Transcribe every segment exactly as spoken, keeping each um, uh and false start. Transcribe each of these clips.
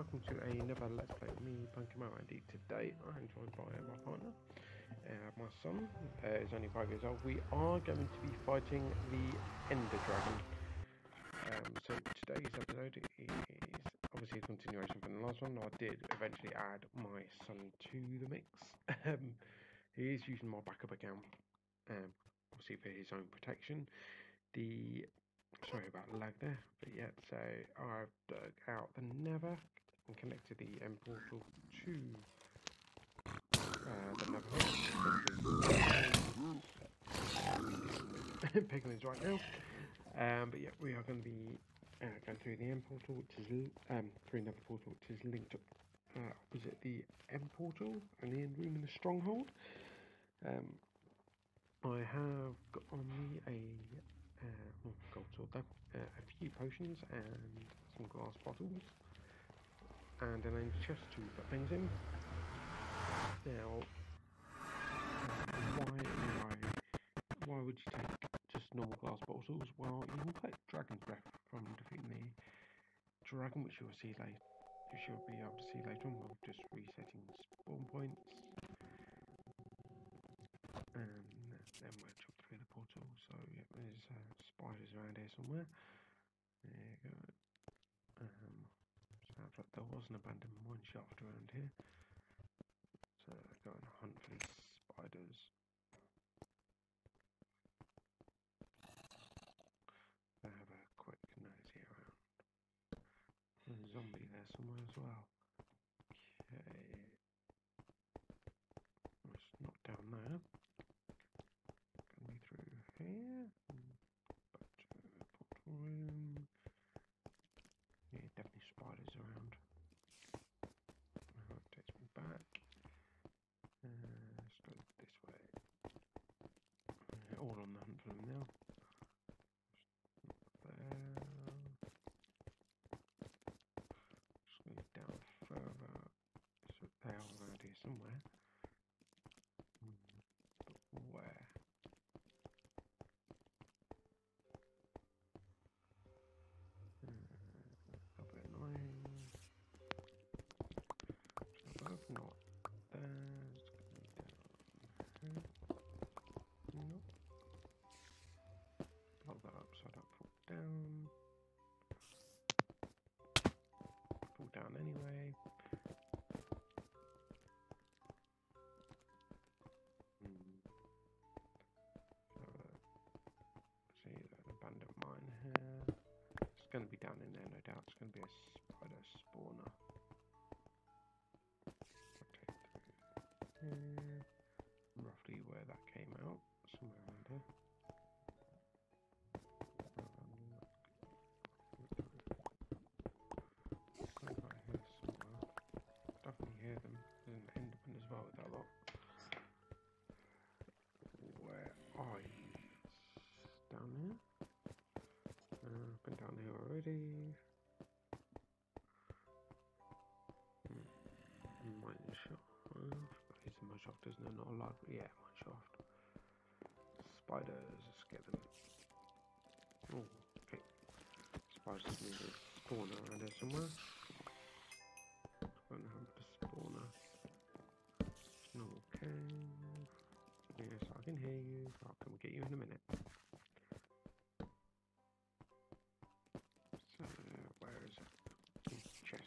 welcome to another Let's Play with me, Punky Andy. Today I'm joined by my partner, uh, my son, uh, is only five years old. We are going to be fighting the Ender Dragon. Um, so today's episode is obviously a continuation from the last one. I did eventually add my son to the mix. um, he is using my backup account, um, obviously for his own protection. The Sorry about the lag there, but yeah, so I've dug out the nether and connected the end portal to uh, the nether hub. Piglins right now, um, but yeah, we are going to be uh, going through the end portal, which is um, through another portal, which is linked up uh, opposite the end portal and the end room in the stronghold. Um, I have got on me a Uh, oh, gold sword though, uh, a few potions and some glass bottles and an end chest to put things in. Now, why why why would you take just normal glass bottles? Well, you can collect dragon's breath from defeating the dragon, which you'll see later. You should be able to see later on. We're just resetting spawn points, and then we'll jump through the portal. So yeah, there's uh, spiders around here somewhere. There you go. Um, sounds like there was an abandoned mine shaft around here. So go and hunt for these spiders. I have a quick nosy around. There's a zombie there somewhere as well. Okay. It's not down there. Can be through here. Back to the portal room. Yeah, definitely spiders around. Oh, it takes me back. Uh, let's go this way. Yeah, all on the hunt for them now. There. Just going down further. So they are around here somewhere. Hmm. But where? A bit annoying. So above, not there. It's going down here. Nope. Block that up so I don't fall down. Fall down anyway. Hmm. So, uh, see, there's an abandoned mine here. It's going to be down in there, no doubt. It's going to be a spider spawner. Okay, through here. Roughly where that came out. Somewhere around here. Um, right here somewhere. Definitely hear them. There's an enderman as well with that lot. Where are you? Down here? Uh, I've been down here already. Hmm. Mine shaft. It's a mine shaft, isn't it? Not a lot. Yeah, mine shaft. Spiders. Let's get them. Oh, okay. Spiders need a spawner around here somewhere. Don't have the spawner. Okay. Yes, I can hear you. I'll come get you in a minute. So, where is it? Chest.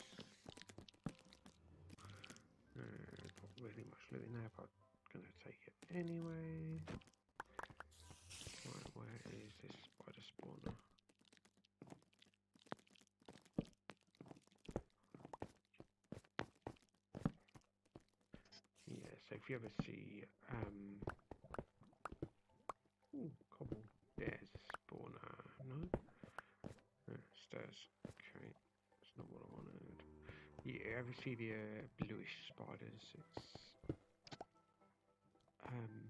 Uh, not really much loot in there, but I'm gonna take it anyway. Right, where is this spider spawner? Yeah, so if you ever see um ooh, cobble, there's a spawner. No? Uh, stairs. Okay. That's not what I wanted. Yeah, ever see the uh, bluish spiders? It's um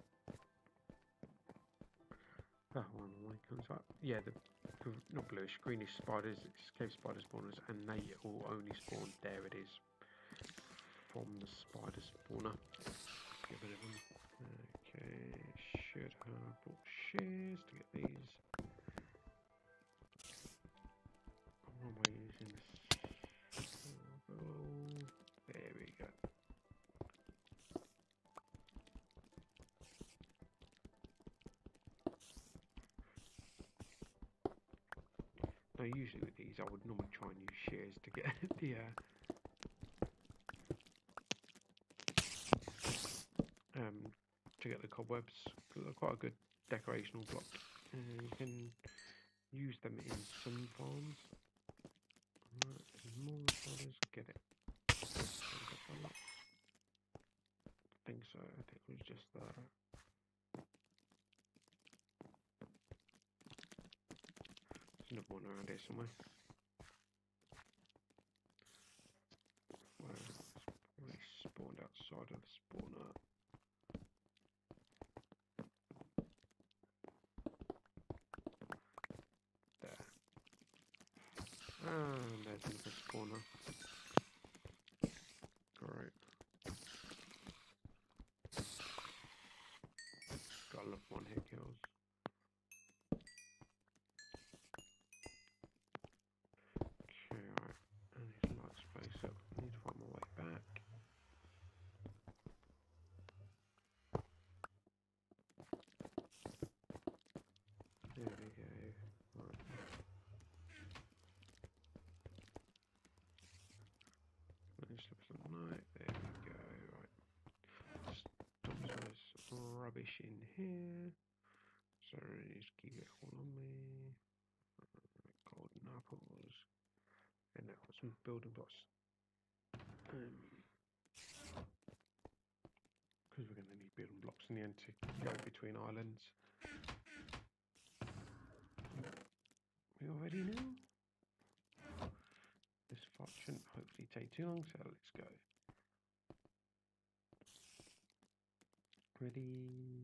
oh, one of my comes up. Yeah, the not bluish, greenish spiders, it's cave spider spawners, and they all only spawn. There it is. From the spider spawner. Get rid of them. Okay, should have bought shears to get these. What am I using? Now, usually with these, I would normally try and use shears to get the uh, um, to get the cobwebs, because they're quite a good decorational block. Uh, you can use them in some farms. Right, more spiders, get it. I think so. I think it was just that. There's another one around here somewhere. Well, it's probably spawned outside of the spawner. There. And there's another spawner. Great. Gotta love one hit kills. Okay, right. I need to light space up. I need to find my way back. There we go. Right. Managed to put some light. There we go. Right. Just dump some of this rubbish in here. So just keep it all on me. Golden apples. And now some building blocks. Um, because we're going to need building blocks in the end to go between islands. We already know. This fight shouldn't hopefully take too long, so let's go. Ready?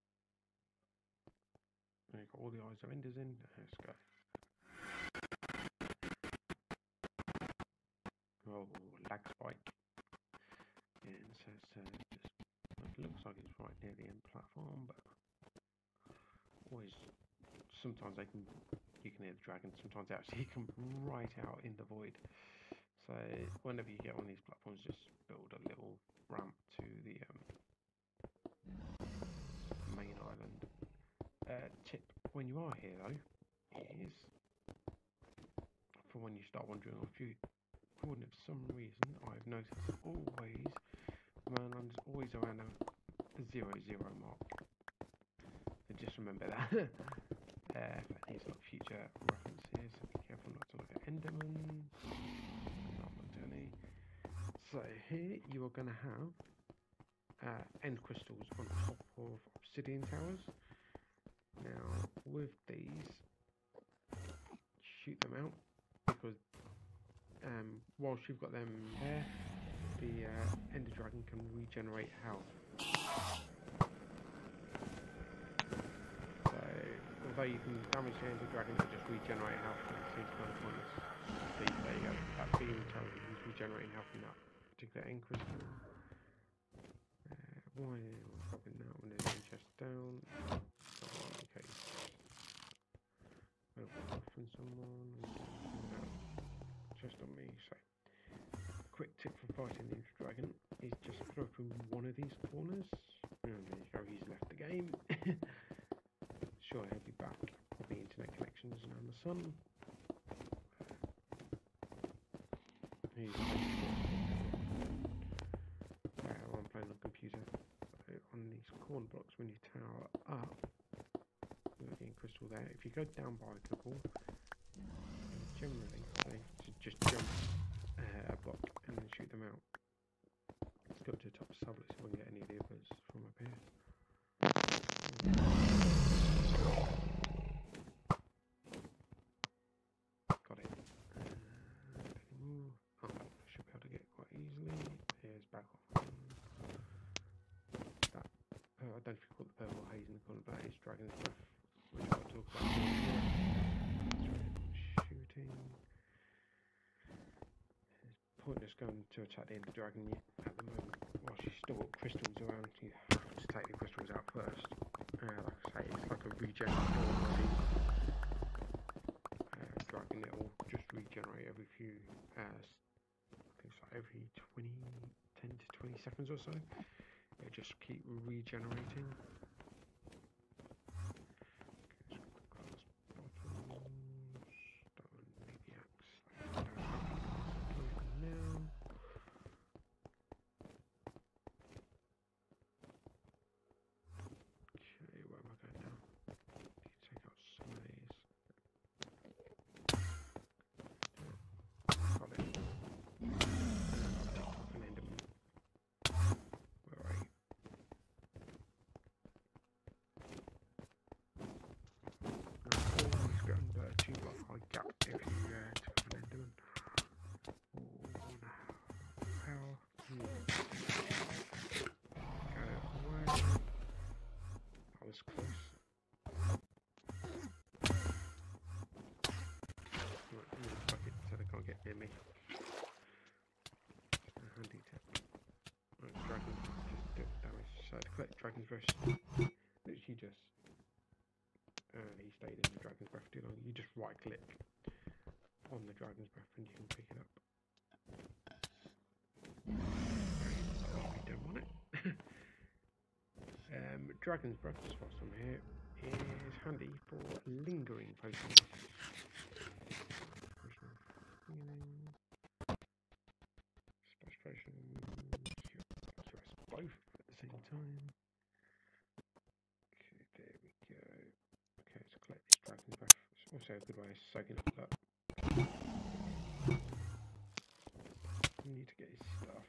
We've got all the eyes of enders in. Let's go. Oh, lag spike. And so it's uh, just, it looks like it's right near the end platform, but always, sometimes they can, you can hear the dragon, sometimes actually you can right out in the void. So whenever you get on these platforms, just build a little ramp to the um, main island. Uh, tip when you are here though is for when you start wandering off, you, for some reason I've noticed always Merlin's always around a zero zero mark. So just remember that. uh, here's like future references. So be careful not to look at Enderman. So here you are going to have uh, end crystals on top of obsidian towers. Now with these, shoot them out because um, whilst you've got them there, the uh, ender dragon can regenerate health. So although you can damage the ender dragon to just regenerate health, it seems kind of pointless. See, there you go. That beam tells you he's regenerating health from that particular end crystal. Uh, why am I dropping that when there's one chest down? Oh, okay. From someone. No. Just on me. So, quick tip for fighting the dragon is just put open one of these corners. And there you go. He's left the game. Sure, he'll be back. Probably internet connections around the sun. He's uh, I'm playing on computer. So on these corner blocks, when you tower up, you're getting crystal there. If you go down by a couple, generally they just jump uh, a block and then shoot them out. Let's go to the top sub. Let's see if we can get any of the others from up here. Got it. Uh, oh, should be able to get it quite easily. Here's back off. That uh, I don't know if you call it the purple haze in the corner, but it's dragon's breath, which I'll talk about. Shooting. It's pointless going to attack the ender dragon at the moment. While she's still got crystals around, you have to take the crystals out first. Uh, like I say, it's like a regen already. Uh, dragon, it will just regenerate every few, uh, I think it's like every twenty, ten to twenty seconds or so. It'll just keep regenerating. Okay, so the glass bottles, stone collect Dragon's Breath. Literally just, uh, he stayed in the Dragon's Breath too long. You just right click on the Dragon's Breath and you can pick it up. We don't want it. um, Dragon's Breath, just whilst I'm here, is handy for lingering potions. Splash potion, cure us both at the same time. Okay, there we go. Okay, so collect this Dragon's Breath. It's also a good way of soaking up that. You need to get his stuff.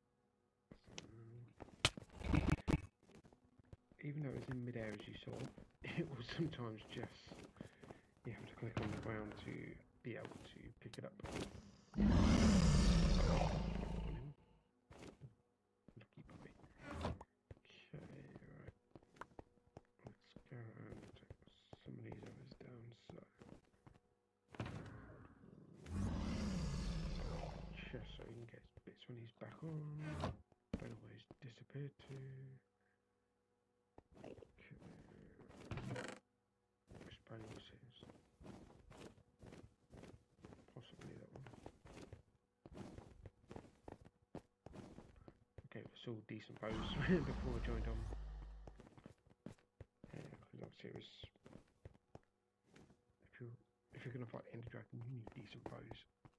So, even though it's in mid-air as you saw, it will sometimes just, you have to click on the ground to be able to pick it up. Lucky puppy. Okay, right. Let's go and take some of these others down. So, just so you can get bits when he's back on. Don't know where he's disappeared to. Possibly that one. Okay, it's all decent bows before I joined on. Yeah, because obviously it was. If you if you're gonna fight Ender Dragon, you need decent bows.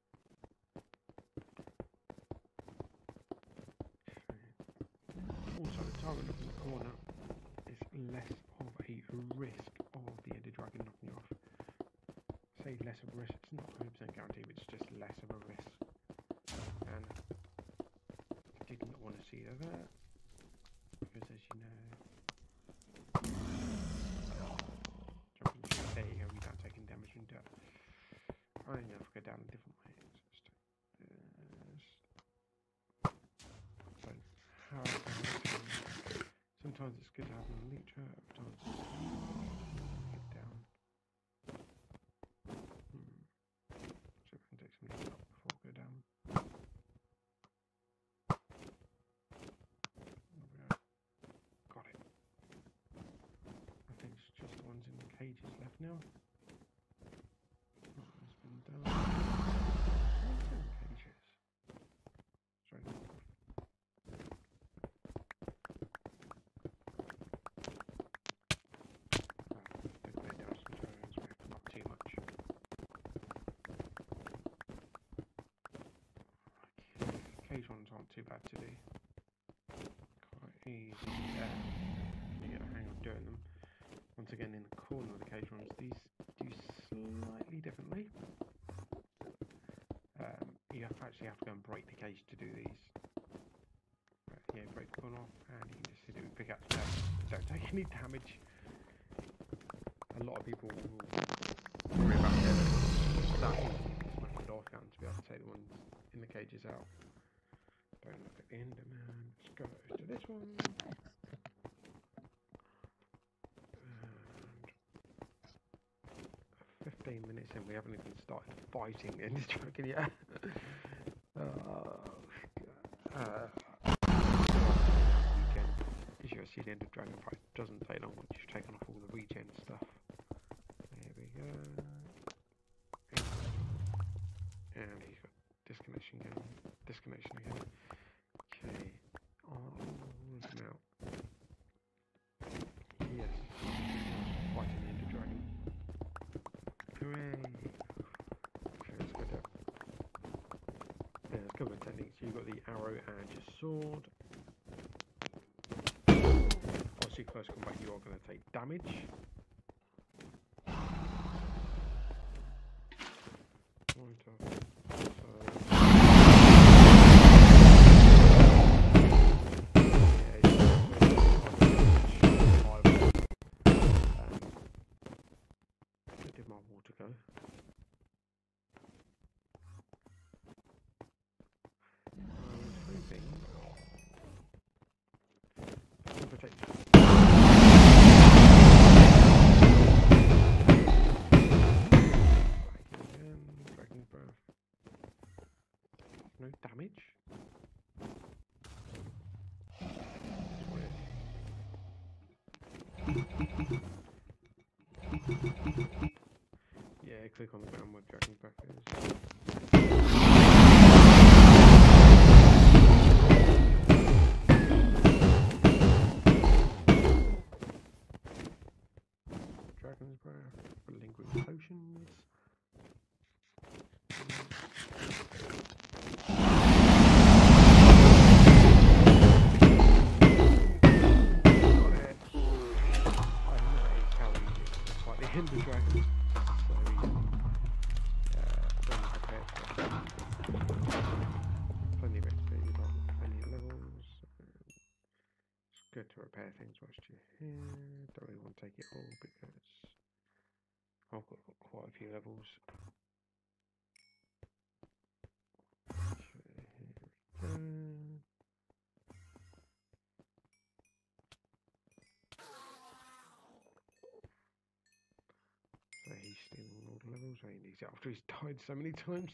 Also, the target in the corner is less of a risk of the Ender Dragon knocking you off. Say less of a risk, it's not one hundred percent guaranteed, but it's just less of a risk. And I did not want to see that, because as you know, jumping through, there you go, without taking damage from that. I don't know if I go down a different way. Let's do this. So, how sometimes it's good to have an elite trap, sometimes it's get down. Hmm. So I can take some of these up before I go down. There we go. Got it. I think it's just the ones in the cages left now. That has been done. What's in the cages? Sorry, no. Cage ones aren't too bad to do. Quite easy. Yeah. You get a hang of doing them. Once again, in the corner of the cage ones, these do slightly differently. Um, you have actually have to go and break the cage to do these. Right, yeah, break the corner off, and you can just hit it with pickaxe. Don't take any damage. A lot of people will worry about it. That is my door count to be able to take the ones in the cages out. Don't look at the Enderman. Let's go to this one. And fifteen minutes in, we haven't even started fighting the Ender Dragon yet. uh, uh, weekend. As you see, the Ender Dragon fight doesn't take long once you've taken off all the regen stuff. There we go. And he's got disconnection again. Disconnection again. Okay. Oh, them out. Yes. Fighting the Ender Dragon. Hooray! Okay, let's go down. Yeah, let's go with techniques. You've got the arrow and your sword. Obviously, close combat, you are going to take damage. Right up. So. To go. I was hoping protect. Yeah, click on the ground where Dragon's Breath is. Dragon's Breath, lingering potions. The dragon, so uh, plenty of X P, we've got plenty of levels. It's good to repair things whilst you're here. Don't really want to take it all because I've got quite a few levels. So here we go. So he's stealing all the levels. So he needs it after he's died so many times.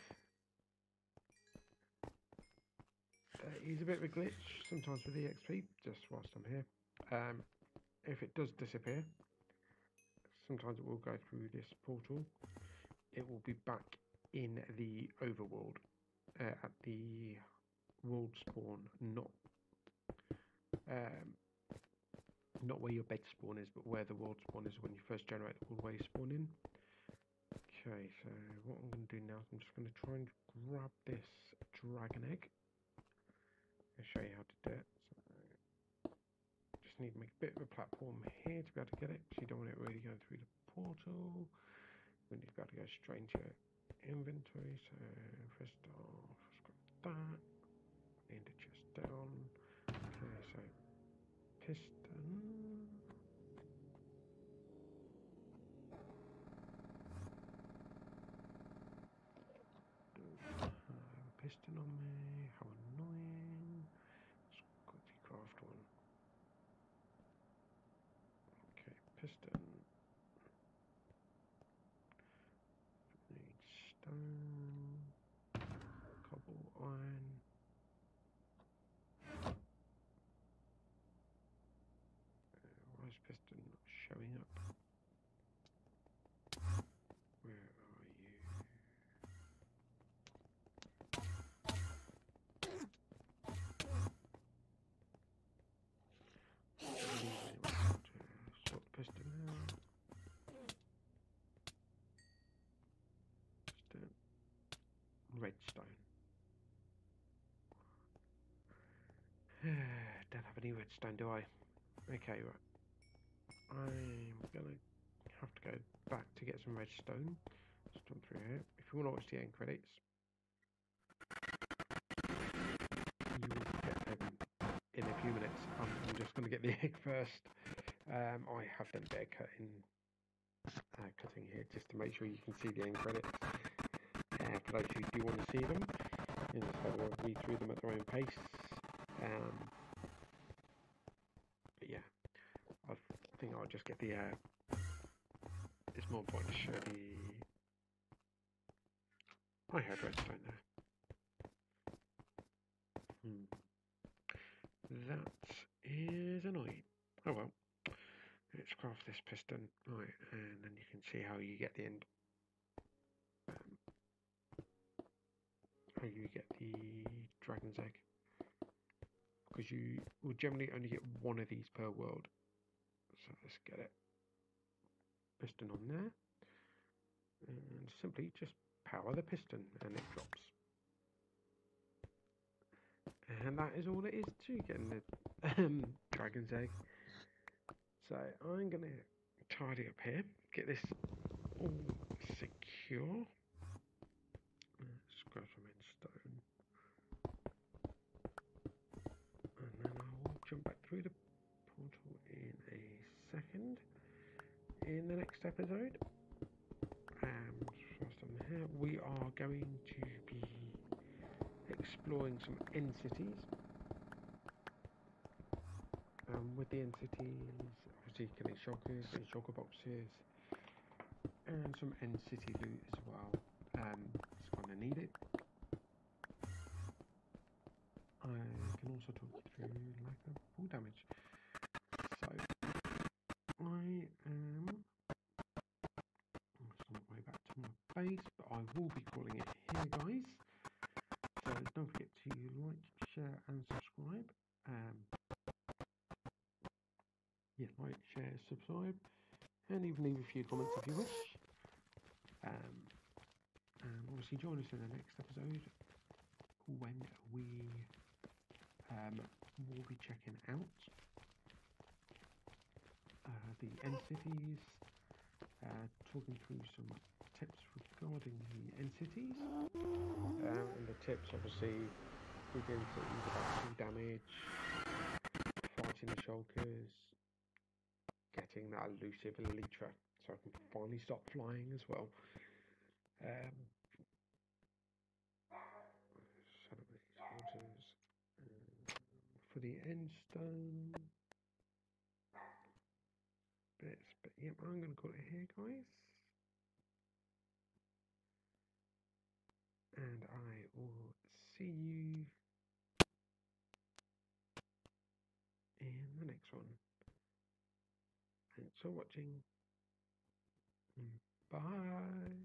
Uh, he's a bit of a glitch sometimes with the X P, just whilst I'm here. Um, if it does disappear, sometimes it will go through this portal. It will be back in the overworld, uh, at the world spawn, not um, not where your bed spawn is, but where the world spawn is when you first generate the world where you spawn in. Okay, so what I'm going to do now is I'm just going to try and grab this dragon egg. I'll show you how to do it. So just need to make a bit of a platform here to be able to get it, because you don't want it really going through the portal. We need to be able to go straight into your inventory. So first off, scrap that. Need to just down. Okay, so piston. I have a piston on me. How annoying. Got the craft one. Okay, piston. Need stone. Cobble iron. Uh, why is piston not showing up? Where are you? Sort the piston out. Piston. Redstone. Don't have any redstone, do I? Okay, right. I'm gonna have to go back to get some redstone. Just jump through here. If you want to watch the end credits, you will get them in a few minutes. I'm, I'm just going to get the egg first. Um, I have done a bit of cutting, uh, cutting here just to make sure you can see the end credits. Uh, for those who do want to see them, you just have to read through them at their own pace. Um, but yeah, I think I'll just get the. Uh, it's more important to show the. I had redstone there. Hmm. That is annoying. Oh well. Let's craft this piston. Right, and then you can see how you get the end. Um, how you get the dragon's egg. Because you will generally only get one of these per world. So let's get it. Piston on there. And simply just power the piston and it drops. And that is all it is to getting the um, dragon's egg. So I'm going to tidy up here, get this all secure. Let's grab some stone. And then I'll jump back through the portal in a second. In the next episode, um, whilst I'm here, we are going to be exploring some end cities. Um, with the end cities, obviously killing shockers and shocker boxes, and some end city loot as well. Um, it's kind of needed. I can also talk you through like a full damage. So I am just on my way back base, but I will be calling it here, guys. So don't forget to like, share, and subscribe. Um, yeah, like, share, subscribe, and even leave a few comments if you wish. Um, and obviously join us in the next episode when we um, will be checking out uh, the end cities, uh, talking through some tips regarding the end cities. Um, and the tips obviously dig into either battle damage, fighting the shulkers, getting that elusive elytra so I can finally stop flying as well. Um, orders, um, for the end stone bits, but yep, I'm going to call it here, guys. And I will see you in the next one. Thanks for watching. Bye.